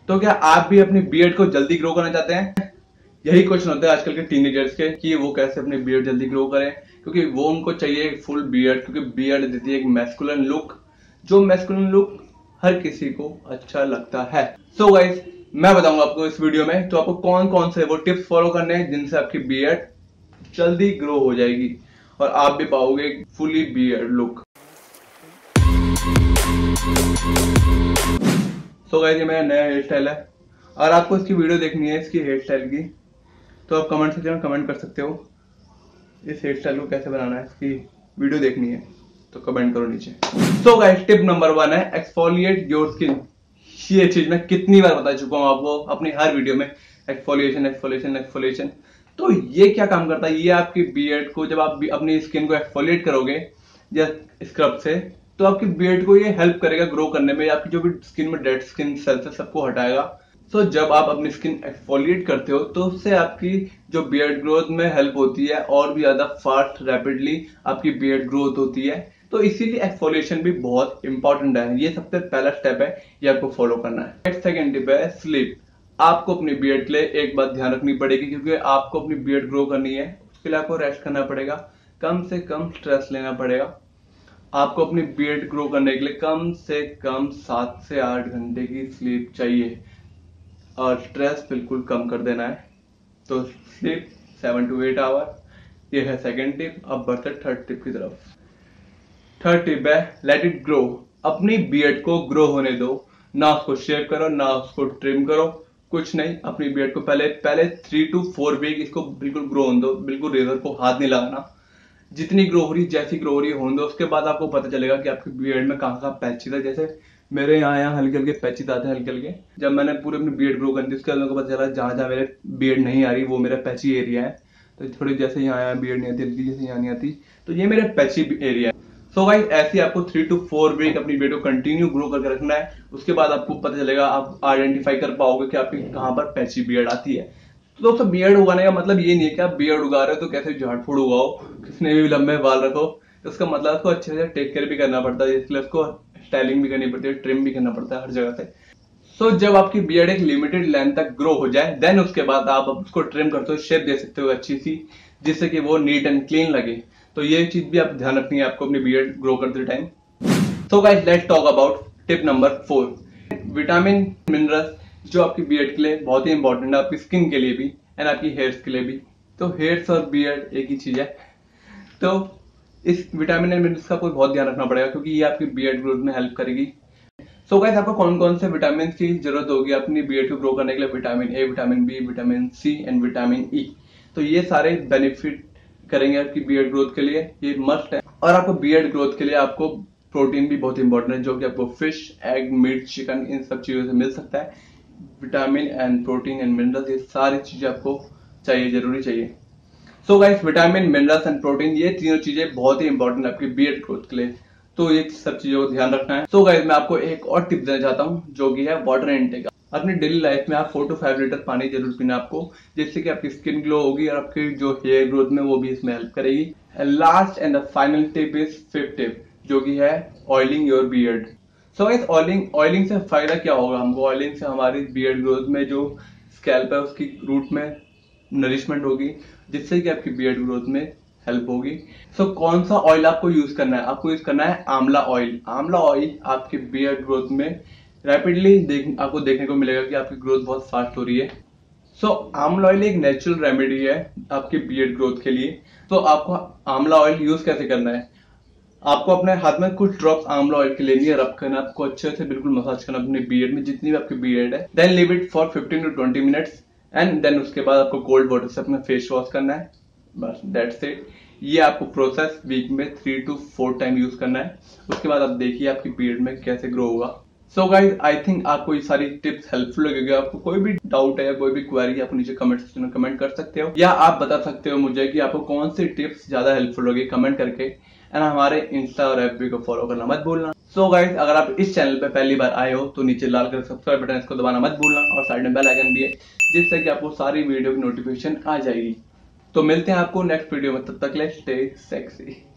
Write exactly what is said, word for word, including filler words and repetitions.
तो क्या आप भी अपनी बियर्ड को जल्दी ग्रो करना चाहते हैं? यही क्वेश्चन होता है आजकल के टीनेजर्स के कि वो कैसे अपनी बियर्ड जल्दी ग्रो करें, क्योंकि वो उनको चाहिए फुल बियर्ड, क्योंकि बियर्ड देती है एक मैस्कुलिन लुक, जो मैस्कुलिन लुक हर किसी को अच्छा लगता है। सो गाइस, मैं बताऊंगा आपको इस वीडियो में तो आपको कौन कौन से वो टिप्स फॉलो करने हैं जिनसे आपकी बियर्ड जल्दी ग्रो हो जाएगी और आप भी पाओगे fully beard look. So guys, ये मेरा नया हेयर स्टाइल है। अगर आपको इसकी वीडियो देखनी है इसकी हेयर स्टाइल की, तो आप कमेंट सेक्शन में कमेंट कर सकते हो इस हेयर स्टाइल को कैसे बनाना है। इसकी वीडियो देखनी है तो कमेंट करो नीचे। So guys, tip number one है एक्सफोलिएट योर स्किन। ये चीज मैं कितनी बार बता चुका हूं आपको अपनी हर वीडियो में, एक्सफोलिएशन एक्सफोलिएशन एक्सफोलिएशन। तो ये क्या काम करता है, ये आपकी बियर्ड को, जब आप अपनी स्किन को एक्सफोलिएट करोगे या स्क्रब से, तो आपकी बियर्ड को ये हेल्प करेगा ग्रो करने में। आपकी जो भी स्किन में डेड स्किन सेल्स है सबको हटाएगा। तो so, जब आप अपनी स्किन एक्सफोलिएट करते हो तो उससे आपकी जो बियर्ड ग्रोथ में हेल्प होती है और भी ज्यादा फास्ट रैपिडली आपकी बियर्ड ग्रोथ होती है। तो इसीलिए एक्सफोलिएशन भी बहुत इंपॉर्टेंट है। ये सबसे पहला स्टेप है, ये आपको फॉलो करना है। सेकंड टिप है स्लीप। आपको अपनी बियर्ड के लिए एक बात ध्यान रखनी पड़ेगी, क्योंकि आपको अपनी बियर्ड ग्रो करनी है, उसके लिए आपको रेस्ट करना पड़ेगा, कम से कम स्ट्रेस लेना पड़ेगा। आपको अपनी बियर्ड ग्रो करने के लिए कम से कम सात से आठ घंटे की स्लीप चाहिए और स्ट्रेस बिल्कुल कम कर देना है। तो sleep seven to eight hour, ये है सेकंड टिप। अब बढ़ते थर्ड टिप की तरफ। थर्ड टिप है लेट इट ग्रो। अपनी बियर्ड को ग्रो होने दो, ना उसको शेव करो ना उसको ट्रिम करो, कुछ नहीं। अपनी बियर्ड को पहले पहले थ्री टू फोर वीक इसको बिल्कुल ग्रो होने दो, बिल्कुल रेजर को हाथ नहीं लगाना। जितनी ग्रो हो रही जैसी ग्रो हो रही होने दो, उसके बाद आपको पता चलेगा कि आपकी बियर्ड में कहाँ कहाँ पैची था। जैसे मेरे यहाँ यहाँ हल्के हल्के पैचेस आते हैं, हल्के हल्के। जब मैंने पूरे अपनी बियर्ड ग्रो कर दी उसके बाद मेरे को पता चला जहां जहां मेरे बियर्ड नहीं आ रही वो मेरा पैची एरिया है। तो थोड़ी जैसे यहाँ यहाँ बियर्ड नहीं आती, हल्की जैसे यहाँ नहीं आती, तो ये मेरा पैची एरिया है। सो गाइस, ऐसे आपको थ्री टू फोर वीक अपनी बियर्ड को कंटिन्यू ग्रो करके रखना है। उसके बाद आपको पता चलेगा, आप आइडेंटिफाई कर पाओगे कि आपकी कहाँ पर पैची बियर्ड आती है। तो दोस्तों, बियर्ड उगाने का मतलब ये नहीं है कि आप बियर्ड उगा रहे हो तो कैसे झाड़ फूड़ उगाओ, किसने भी लंबे बाल रखो। तो उसका मतलब उसको अच्छे से टेक केयर भी करना पड़ता है, इसलिए उसको स्टाइलिंग भी करनी पड़ती है, ट्रिम भी करना पड़ता है हर जगह से। सो so, जब आपकी बियर्ड एक लिमिटेड लेंथ तक ग्रो हो जाए, देन उसके बाद आप उसको ट्रिम करते हो, शेप दे सकते हो अच्छी सी, जिससे कि वो नीट एंड क्लीन लगे। तो ये चीज भी आप ध्यान रखनी है आपको अपनी बियर्ड ग्रो करते time. So guys, let's talk about tip number four, vitamin minerals, जो आपकी बियर्ड के लिए बहुत ही इंपॉर्टेंट है, आपकी स्किन के लिए भी एंड आपकी हेयर्स के लिए भी। तो हेयर्स और बियर्ड एक ही चीज है, तो इस विटामिन एंड मिनरल्स का कोई बहुत ध्यान रखना पड़ेगा, क्योंकि ये आपकी बियर्ड ग्रोथ में हेल्प करेगी। सो गाइस, आपको कौन कौन से विटामिन की जरूरत होगी अपनी बियर्ड को ग्रो करने के लिए? Vitamin A, vitamin B, vitamin C and vitamin E. तो ये सारे बेनिफिट करेंगे आपकी बियर्ड ग्रोथ के लिए, ये मस्ट है। और आपको बियर्ड ग्रोथ के लिए आपको प्रोटीन भी बहुत इंपॉर्टेंट है, जो कि आपको फिश, एग, मीट, चिकन, इन सब चीजों से मिल सकता है। Vitamin and protein and minerals, ये सारी चीजें आपको चाहिए, जरूरी चाहिए। So guys, vitamin, minerals and protein, ये तीनों चीजें बहुत ही इंपॉर्टेंट है आपकी बियर्ड ग्रोथ के लिए। तो ये सब चीजों को ध्यान रखना है। सो गाइस, मैं आपको एक और टिप देना चाहता हूँ, जो कि है वाटर इनटेक। अपनी डेली लाइफ में आप फोर टू फाइव लीटर पानी जरूर पीना आपको, जिससे कि आपकी स्किन ग्लो होगी और आपकी जो हेयर ग्रोथ में वो भी इसमें हेल्प करेगी। Last and the final tip is fifth tip, जो कि है oiling your beard. So guys, oiling oiling से फायदा क्या होगा हमको? ऑयलिंग से हमारी बियर्ड ग्रोथ में जो स्कैल्प है उसकी रूट में नरिशमेंट होगी, जिससे कि आपकी बियर्ड ग्रोथ में हेल्प होगी। सो so, कौन सा ऑयल आपको यूज करना है? आपको यूज करना है आंवला ऑयल। आंवला ऑयल आपकी बियर्ड ग्रोथ में रैपिडली देख, आपको देखने को मिलेगा कि आपकी ग्रोथ बहुत फास्ट हो रही है। सो so, आंवला ऑयल एक नेचुरल रेमेडी है आपकी बियर्ड ग्रोथ के लिए। तो आपको आंवला ऑयल यूज कैसे करना है? आपको अपने हाथ में कुछ ड्रॉप्स आंवला ऑयल के लेनी है, रब करना, आपको अच्छे से बिल्कुल मसाज करना अपने बियर्ड में, जितनी भी आपकी बियर्ड है। Then leave it for fifteen to twenty minutes and then उसके बाद आपको कोल्ड वाटर से अपना फेस वॉश करना है, बस दैट्स इट। ये आपको प्रोसेस वीक में three to four time use करना है। उसके बाद आप देखिए आपकी बियर्ड में कैसे ग्रो होगा। सो गाइस, आई थिंक आपको ये सारी टिप्स हेल्पफुल लगेगी। आपको कोई भी डाउट है या कोई भी क्वेरी, आप नीचे कमेंट सेक्शन में कमेंट कर सकते हो, या आप बता सकते हो मुझे कि आपको कौन सी टिप्स ज्यादा हेल्पफुल लगी कमेंट करके। एंड हमारे इंस्टा और एफबी को फॉलो करना मत भूलना। सो गाइस, अगर आप इस चैनल पे पहली बार आए हो तो नीचे लाल कलर सब्सक्राइब बटन, इसको दबाना मत भूलना, और साइड में बेल आइकन भी है, जिससे कि आपको सारी वीडियो की नोटिफिकेशन आ जाएगी। तो मिलते हैं आपको नेक्स्ट वीडियो में, तब तक ले स्टे सेक्सी।